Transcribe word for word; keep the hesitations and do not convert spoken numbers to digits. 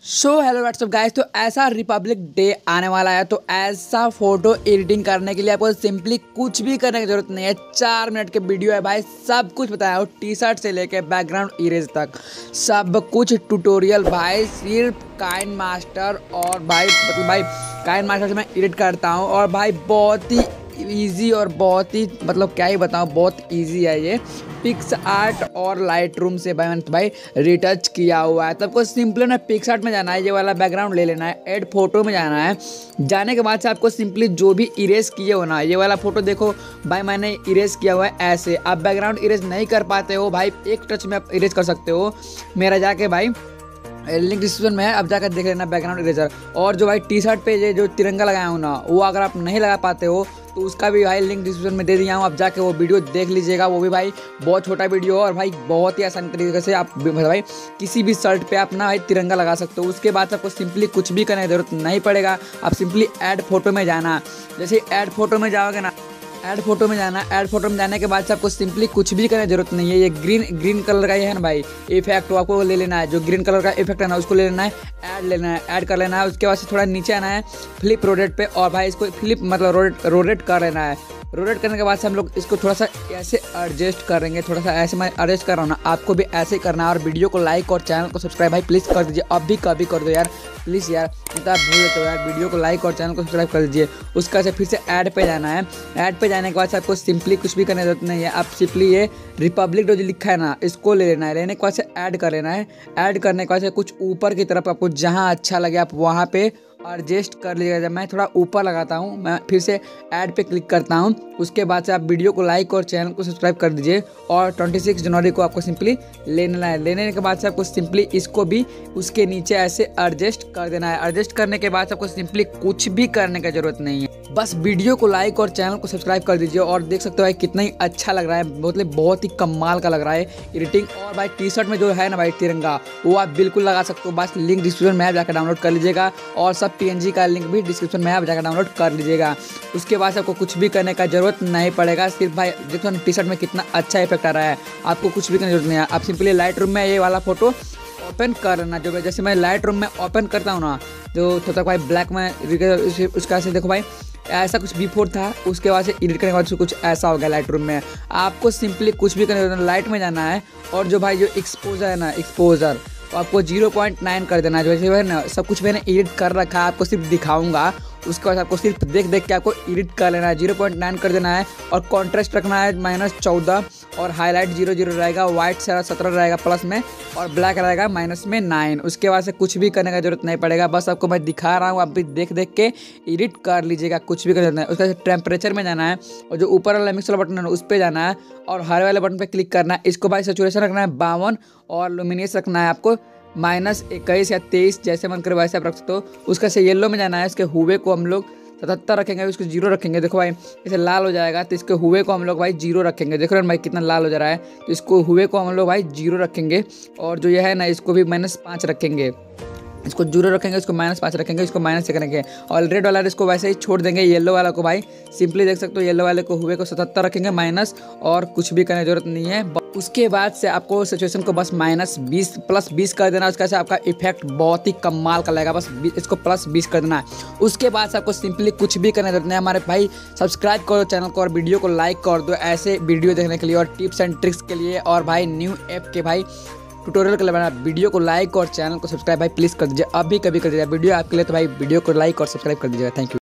So hello what's up guys. तो ऐसा Republic day आने वाला है, तो ऐसा फोटो एडिटिंग करने के लिए आपको सिंपली कुछ भी करने की जरूरत नहीं है। चार मिनट के वीडियो है भाई, सब कुछ बताया हो, टी शर्ट से लेके बैकग्राउंड इरेज तक सब कुछ ट्यूटोरियल भाई। सिर्फ काइन मास्टर और भाई मतलब भाई काइन मास्टर से मैं एडिट करता हूँ और भाई बहुत ही इजी और बहुत ही मतलब क्या ही बताऊँ, बहुत इजी है ये। पिक्स आर्ट और लाइट रूम से भाई मैंने भाई रिटच किया हुआ है। तो आपको सिंपली ना पिक्स आर्ट में जाना है, ये वाला बैकग्राउंड ले लेना है, ऐड फोटो में जाना है। जाने के बाद से आपको सिंपली जो भी इरेज किए हो ना, ये वाला फोटो देखो भाई मैंने इरेज किया हुआ है ऐसे। आप बैकग्राउंड इरेज नहीं कर पाते हो भाई, एक टच में आप इरेज कर सकते हो। मेरा जाके भाई लिंक डिस्क्रिप्शन में है, अब जाकर देख लेना बैकग्राउंड इरेजर। और जो भाई टी शर्ट पे ये जो तिरंगा लगाया हूँ ना, वो अगर आप नहीं लगा पाते हो तो उसका भी भाई लिंक डिस्क्रिप्शन में दे दिया हूँ, आप जाके वो वीडियो देख लीजिएगा। वो भी भाई बहुत छोटा वीडियो और भाई बहुत ही आसान तरीके से आप भाई किसी भी शर्ट पे अपना भाई तिरंगा लगा सकते हो। उसके बाद आपको सिंपली कुछ भी करने की जरूरत नहीं पड़ेगा। आप सिंपली ऐड फोटो में जाना, जैसे ऐड फोटो में जाओगे ना, ऐड फोटो में जाना, ऐड फोटो में जाने के बाद से आपको सिंपली कुछ भी करने की जरूरत नहीं है। ये ग्रीन ग्रीन कलर का ये है ना भाई इफेक्ट, तो आपको ले लेना है। जो ग्रीन कलर का इफेक्ट है ना, उसको ले लेना है, ऐड लेना है, ऐड कर लेना है। उसके बाद से थोड़ा नीचे आना है, फ्लिप रोटेट पे, और भाई इसको फ्लिप मतलब रोटेट रोटेट कर लेना है। रोटेट करने के बाद से हम लोग इसको थोड़ा सा ऐसे एडजस्ट करेंगे, थोड़ा सा ऐसे मैं एडजस्ट कर रहा हूँ ना, आपको भी ऐसे ही करना है। और वीडियो को लाइक और चैनल को सब्सक्राइब भाई प्लीज़ कर दीजिए, अब भी कभी कर दो यार प्लीज़ यार, नहीं तो आप भूल जाते हो यार। वीडियो को लाइक और चैनल को सब्सक्राइब कर दीजिए। उसका से फिर से ऐड पे जाना है। ऐड पे जाने के बाद से आपको सिंपली कुछ भी करने की जरूरत नहीं है। आप सिंपली ये रिपब्लिक डे जो लिखा है ना, इसको ले लेना है। लेने के बाद से ऐड कर लेना है। ऐड करने के बाद से कुछ ऊपर की तरफ आपको जहाँ अच्छा लगे आप वहाँ पे एडजस्ट कर लीजिएगा। जब मैं थोड़ा ऊपर लगाता हूँ, मैं फिर से ऐड पे क्लिक करता हूँ। उसके बाद से आप वीडियो को लाइक और चैनल को सब्सक्राइब कर दीजिए। और छब्बीस जनवरी को आपको सिंपली ले लेना है। लेने के बाद से आपको सिंपली इसको भी उसके नीचे ऐसे एडजस्ट कर देना है। एडजस्ट करने के बाद आपको सिंपली कुछ भी करने की जरूरत नहीं है, बस वीडियो को लाइक और चैनल को सब्सक्राइब कर दीजिए। और देख सकते हो भाई कितना ही अच्छा लग रहा है, मतलब बहुत ही कमाल का लग रहा है एडिटिंग। और भाई टी शर्ट में जो है ना भाई तिरंगा, वो आप बिल्कुल लगा सकते हो। बस लिंक डिस्क्रिप्शन में आप जाकर डाउनलोड कर लीजिएगा, और सब पीएनजी का लिंक भी डिस्क्रिप्शन में आप जाकर डाउनलोड कर लीजिएगा। उसके बाद आपको कुछ भी करने का जरूरत नहीं पड़ेगा। सिर्फ भाई देखो टी शर्ट में कितना अच्छा इफेक्ट आ रहा है, आपको कुछ भी करने की जरूरत नहीं है। आप सिंपली लाइट रूम में ये वाला फोटो ओपन कर लेना। जो जैसे मैं लाइट रूम में ओपन करता हूँ ना, जो थोड़ा भाई ब्लैक में उसका से देखो भाई ऐसा कुछ बिफोर था, उसके बाद से एडिट करने के बाद से कुछ ऐसा हो गया लाइट रूम में। आपको सिंपली कुछ भी करने का, लाइट में जाना है और जो भाई जो एक्सपोजर है ना, एक्सपोजर तो आपको जीरो पॉइंट नाइन कर देना है। जैसे है ना सब कुछ मैंने एडिट कर रखा है, आपको सिर्फ दिखाऊंगा। उसके बाद आपको सिर्फ देख देख के आपको एडिट कर लेना है। जीरो पॉइंट नाइन कर देना है और कॉन्ट्रास्ट रखना है माइनस चौदह, और हाईलाइट जीरो जीरो रहेगा, वाइट सारा सत्रह रहेगा प्लस में, और ब्लैक रहेगा माइनस में नाइन। उसके बाद से कुछ भी करने का जरूरत नहीं पड़ेगा, बस आपको मैं दिखा रहा हूँ, आप भी देख देख के एडिट कर लीजिएगा, कुछ भी करना है। उसका टेम्परेचर में जाना है और जो ऊपर वाला मिक्स वाला बटन है उस पर जाना है, और हरे वाले बटन पर क्लिक करना है। इसको भाई सेचुरेशन रखना है बावन, और लुमिनियस रखना है आपको माइनस इक्कीस या तेईस, जैसे मन करे वैसे आप रख सकते हो। उसका से येलो में जाना है, इसके हुए को हम लोग सतहत्तर रखेंगे, उसको जीरो रखेंगे। देखो भाई इसे लाल हो जाएगा, तो इसके हुए को हम लोग भाई जीरो रखेंगे। देखो भाई कितना लाल हो जा रहा है, तो इसको हुए को हम लोग भाई जीरो रखेंगे। और जो ये है ना, इसको भी माइनस पाँच रखेंगे। इसको जीरो रखेंगे, इसको माइनस पाँच रखेंगे, इसको माइनस छः करेंगे। और रेड वाला इसको वैसे ही छोड़ देंगे। येलो वाला को भाई सिंपली देख सकते हो, येलो वाले को हुए को सतहत्तर रखेंगे माइनस, और कुछ भी करने की जरूरत नहीं है। उसके बाद से आपको सिचुएशन को बस माइनस बीस प्लस बीस कर देना। उसका से आपका इफेक्ट बहुत ही कमाल का लगेगा, बस इसको प्लस बीस कर देना है। उसके बाद से आपको सिंपली कुछ भी करने की जरूरत नहीं है। हमारे भाई सब्सक्राइब करो चैनल को और वीडियो को लाइक कर दो ऐसे वीडियो देखने के लिए, और टिप्स एंड ट्रिक्स के लिए, और भाई न्यू ऐप के भाई ट्यूटोरियल के लिए बना। वीडियो को लाइक और चैनल को सब्सक्राइब भाई प्लीज़ कर दीजिए, अभी कभी कर दीजिए। वीडियो आपके लिए तो भाई वीडियो को लाइक और सब्सक्राइब कर दीजिएगा। Thank you.